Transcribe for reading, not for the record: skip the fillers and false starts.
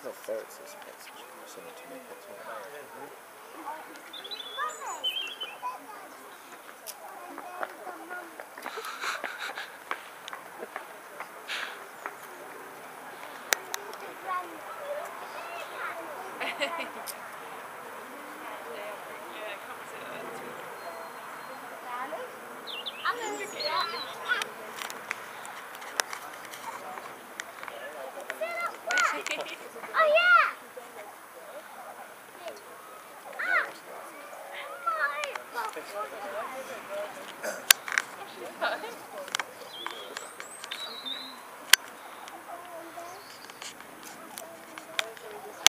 No, ferrets is pets, similar to meerkats. Oh yeah! Ah!